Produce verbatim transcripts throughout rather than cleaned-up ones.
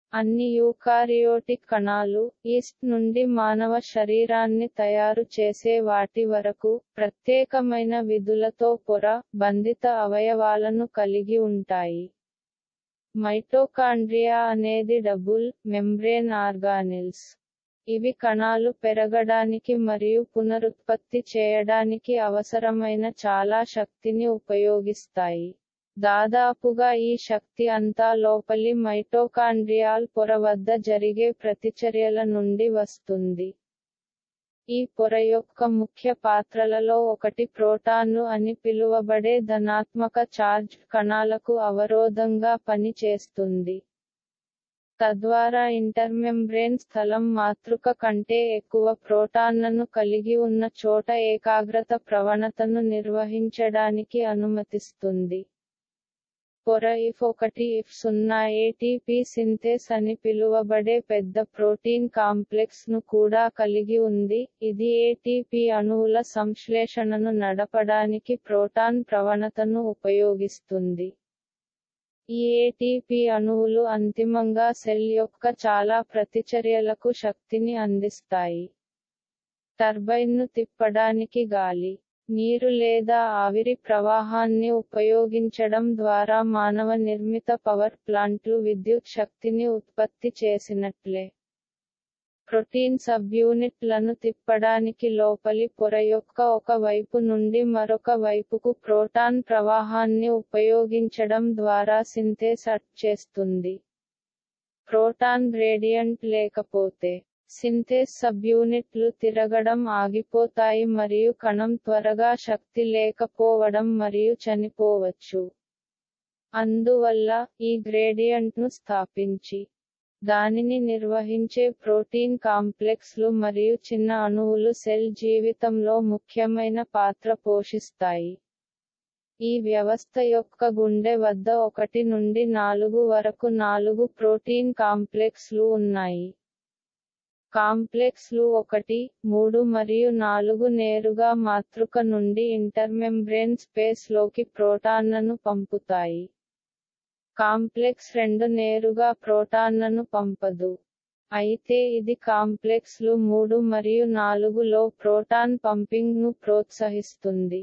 అన్ని యూకారియోటిక్ కణాలు, ఈస్ట్ నుండి మానవ శరీరాన్ని తయారు చేసే వాటి వరకు, ప్రత్యేకమైన విధులతో పొర, బంధిత అవయవాలను కలిగి ఉంటాయి. మైటోకాండ్రియా అనేది డబుల్ మెంబ్రేన్ ఆర్గానిల్స్. ఇవి కణాలు పెరగడానికి మరియు పునరుత్పత్తి చేయడానికి అవసరమైన చాలా శక్తిని ఉపయోగిస్తాయి. దాదాపుగా ఈ శక్తి అంతా లోపలి మైటోకాండ్రియాల్ పొర వద్ద జరిగే ప్రతిచర్యల నుండి వస్తుంది. ఈ పొర యొక్క ముఖ్య పాత్రలలో ఒకటి ప్రోటాన్లు అని పిలువబడే ధనాత్మక చార్జ్డ్ కణాలకు అవరోధంగా పని చేస్తుంది. తద్వారా ఇంటర్మెంబ్రేన్ స్థలం మాతృక కంటే ఎక్కువ ప్రోటాన్లను కలిగి ఉన్న చోట ఏకాగ్రత ప్రవణతను నిర్వహించడానికి అనుమతిస్తుంది. పొర ఇఫ్ ఒకటి ఇఫ్ సున్నా ఏటీపీ సింథేస్ అని పిలువబడే పెద్ద ప్రోటీన్ కాంప్లెక్స్ ను కూడా కలిగి ఉంది, ఇది ఏటీపీ అణువుల సంశ్లేషణను నడపడానికి ప్రోటాన్ ప్రవణతను ఉపయోగిస్తుంది. ఈ ఏటీపీ అణువులు అంతిమంగా సెల్ యొక్క చాలా ప్రతిచర్యలకు శక్తిని అందిస్తాయి. టర్బైన్ను తిప్పడానికి గాలి, నీరు లేదా ఆవిరి ప్రవాహాన్ని ఉపయోగించడం ద్వారా మానవ నిర్మిత పవర్ ప్లాంట్లు విద్యుత్ శక్తిని ఉత్పత్తి చేసినట్లే, ప్రోటీన్ సబ్యూనిట్లను తిప్పడానికి లోపలి పొర యొక్క ఒక వైపు నుండి మరొక వైపుకు ప్రోటాన్ ప్రవాహాన్ని ఉపయోగించడం ద్వారా సింథేస్ చేస్తుంది. ప్రోటాన్ గ్రేడియంట్ లేకపోతే సింథేస్ సబ్యూనిట్లు తిరగడం ఆగిపోతాయి మరియు కణం త్వరగా శక్తి లేకపోవడం మరియు చనిపోవచ్చు. అందువల్ల, ఈ గ్రేడియంట్ను స్థాపించి, దానిని నిర్వహించే ప్రోటీన్ కాంప్లెక్స్లు మరియు చిన్న అణువులు సెల్ జీవితంలో ముఖ్యమైన పాత్ర పోషిస్తాయి. ఈ వ్యవస్థ యొక్క గుండె వద్ద ఒకటి నుండి నాలుగు వరకు నాలుగు ప్రోటీన్ కాంప్లెక్స్లు ఉన్నాయి. కాంప్లెక్స్లు ఒకటి, మూడు మరియు నాలుగు నేరుగా మాతృక నుండి ఇంటర్మెంబ్రేన్ స్పేస్ లోకి ప్రోటాన్లను పంపుతాయి. కాంప్లెక్స్ రెండు నేరుగా ప్రోటాన్లను పంపదు. అయితే ఇది కాంప్లెక్స్లు మూడు మరియు నాలుగు లో ప్రోటాన్ పంపింగ్ను ప్రోత్సహిస్తుంది.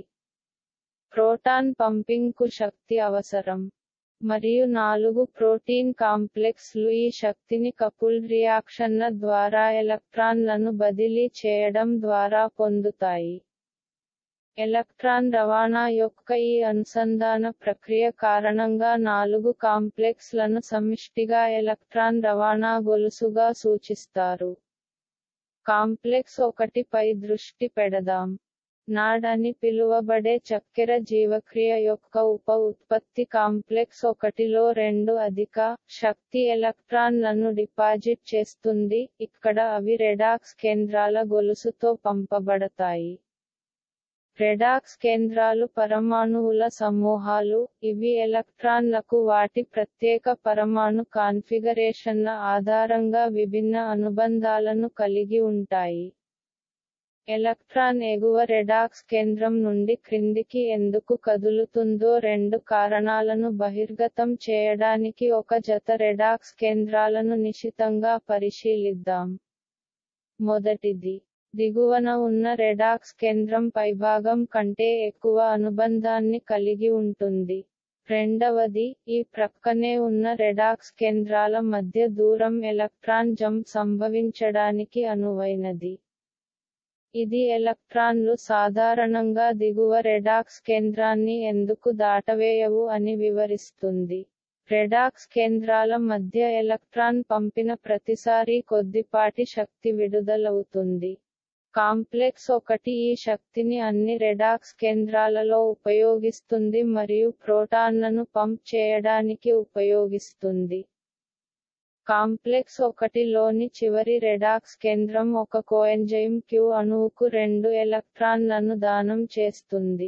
ప్రోటాన్ పంపింగ్కు శక్తి అవసరం, మరియు నాలుగు ప్రోటీన్ కాంప్లెక్స్లు ఈ శక్తిని కపుల్డ్ రియాక్షన్ల ద్వారా ఎలక్ట్రాన్లను బదిలీ చేయడం ద్వారా పొందుతాయి. ఎలక్ట్రాన్ రవాణా యొక్క ఈ అనుసంధాన ప్రక్రియ కారణంగా నాలుగు కాంప్లెక్స్లను సమిష్టిగా ఎలక్ట్రాన్ రవాణా గొలుసుగా సూచిస్తారు. కాంప్లెక్స్ ఒకటి పై దృష్టి పెడదాం. నాడ్ అని పిలువబడే చక్కెర జీవక్రియ యొక్క ఉప ఉత్పత్తి కాంప్లెక్స్ ఒకటిలో రెండు అధిక శక్తి ఎలక్ట్రాన్లను డిపాజిట్ చేస్తుంది, ఇక్కడ అవి రెడాక్స్ కేంద్రాల గొలుసుతో పంపబడతాయి. రెడాక్స్ కేంద్రాలు పరమాణువుల సమూహాలు, ఇవి ఎలక్ట్రాన్లకు వాటి ప్రత్యేక పరమాణు కాన్ఫిగరేషన్ల ఆధారంగా విభిన్న అనుబంధాలను కలిగి ఉంటాయి. ఎలక్ట్రాన్ ఎగువ రెడాక్స్ కేంద్రం నుండి క్రిందికి ఎందుకు కదులుతుందో రెండు కారణాలను బహిర్గతం చేయడానికి ఒక జత రెడాక్స్ కేంద్రాలను నిశితంగా పరిశీలిద్దాం. మొదటిది, దిగువన ఉన్న రెడాక్స్ కేంద్రం పైభాగం కంటే ఎక్కువ అనుబంధాన్ని కలిగి ఉంటుంది. రెండవది, ఈ ప్రక్కనే ఉన్న రెడాక్స్ కేంద్రాల మధ్య దూరం ఎలక్ట్రాన్ జంప్ సంభవించడానికి అనువైనది. ఇది ఎలక్ట్రాన్లు సాధారణంగా దిగువ రెడాక్స్ కేంద్రాన్ని ఎందుకు దాటవేయవు అని వివరిస్తుంది. రెడాక్స్ కేంద్రాల మధ్య ఎలక్ట్రాన్ పంపిన ప్రతిసారీ కొద్దిపాటి శక్తి విడుదలవుతుంది. కాంప్లెక్స్ ఒకటి ఈ శక్తిని అన్ని రెడాక్స్ కేంద్రాలలో ఉపయోగిస్తుంది మరియు ప్రోటాన్లను పంప్ చేయడానికి ఉపయోగిస్తుంది. కాంప్లెక్స్ ఒకటి లోని చివరి రెడాక్స్ కేంద్రం ఒక కోఎంజైమ్ క్యూ అణువుకు రెండు ఎలక్ట్రాన్లను దానం చేస్తుంది.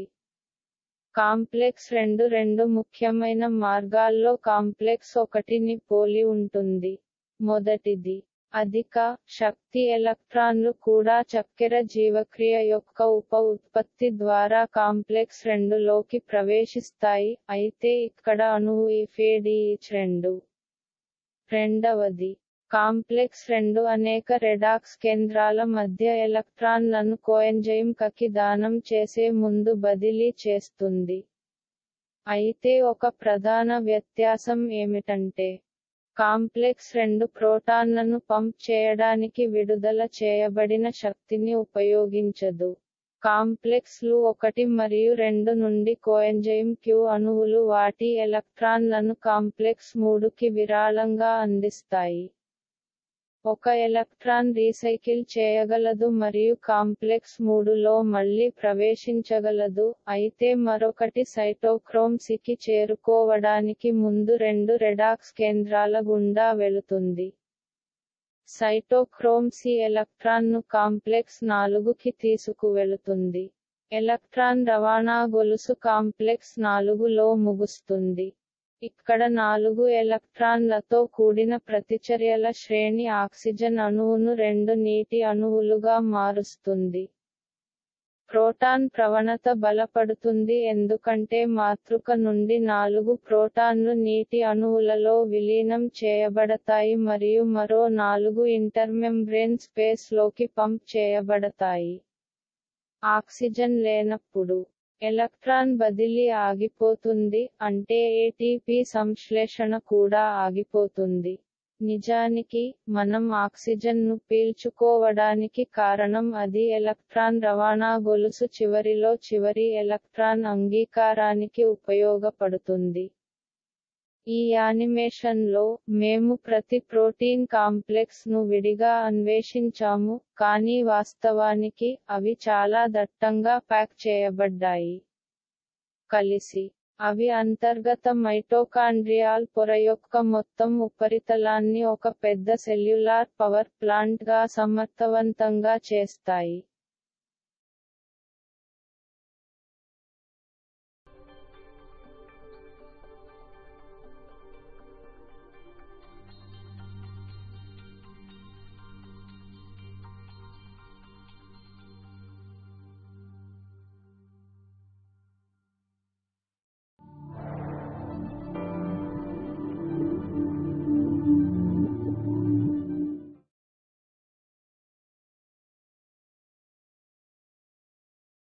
కాంప్లెక్స్ రెండు రెండు ముఖ్యమైన మార్గాల్లో కాంప్లెక్స్ ఒకటిని పోలి ఉంటుంది. మొదటిది, అధిక శక్తి ఎలక్ట్రాన్లు కూడా చక్కెర జీవక్రియ యొక్క ఉప ఉత్పత్తి ద్వారా కాంప్లెక్స్ రెండు లోకి ప్రవేశిస్తాయి, అయితే ఇక్కడ అణువు ఇఫ్ ఏ డి హెచ్ రెండు రెండవది, కాంప్లెక్స్ రెండు అనేక రెడాక్స్ కేంద్రాల మధ్య ఎలక్ట్రాన్లను కోఎంజైమ్ కకి దానం చేసే ముందు బదిలీ చేస్తుంది. అయితే ఒక ప్రధాన వ్యత్యాసం ఏమిటంటే, కాంప్లెక్స్ రెండు ప్రోటాన్లను పంప్ చేయడానికి విడుదల చేయబడిన శక్తిని ఉపయోగించదు. కాంప్లెక్స్ లు ఒకటి మరియు రెండు నుండి కోఎంజైమ్ క్యూ అణువులు వాటి ఎలక్ట్రాన్లను కాంప్లెక్స్ మూడుకి విరాళంగా అందిస్తాయి. ఒక ఎలక్ట్రాన్ రీసైకిల్ చేయగలదు మరియు కాంప్లెక్స్ మూడులో మళ్లీ ప్రవేశించగలదు, అయితే మరొకటి సైటోక్రోమ్ సి కి చేరుకోవడానికి ముందు రెండు రెడాక్స్ కేంద్రాల గుండా వెళుతుంది. సైటోక్రోమ్ సి ఎలక్ట్రాన్ను కాంప్లెక్స్ నాలుగుకి తీసుకువెళుతుంది. ఎలక్ట్రాన్ రవాణా గొలుసు కాంప్లెక్స్ నాలుగులో ముగుస్తుంది. ఇక్కడ నాలుగు ఎలక్ట్రాన్లతో కూడిన ప్రతిచర్యల శ్రేణి ఆక్సిజన్ అణువును రెండు నీటి అణువులుగా మారుస్తుంది. ప్రోటాన్ ప్రవణత బలపడుతుంది ఎందుకంటే మాతృక నుండి నాలుగు ప్రోటాన్లు నీటి అణువులలో విలీనం చేయబడతాయి మరియు మరో నాలుగు ఇంటర్మెంబ్రేన్ స్పేస్ లోకి పంప్ చేయబడతాయి. ఆక్సిజన్ లేనప్పుడు ఎలక్ట్రాన్ బదిలీ ఆగిపోతుంది, అంటే ఏటీపీ సంశ్లేషణ కూడా ఆగిపోతుంది. నిజానికి, మనం ఆక్సిజన్ను పీల్చుకోవడానికి కారణం అది ఎలక్ట్రాన్ రవాణా గొలుసు చివరిలో చివరి ఎలక్ట్రాన్ అంగీకారానికి ఉపయోగపడుతుంది. ఈ యానిమేషన్లో, మేము ప్రతి ప్రోటీన్ కాంప్లెక్స్ ను విడిగా అన్వేషించాము, కానీ వాస్తవానికి, అవి చాలా దట్టంగా ప్యాక్ చేయబడ్డాయి. కలిసి, అవి అంతర్గత మైటోకాండ్రియాల్ పొర యొక్క మొత్తం ఉపరితలాన్ని ఒక పెద్ద సెల్యులార్ పవర్ ప్లాంట్ గా సమర్థవంతంగా చేస్తాయి.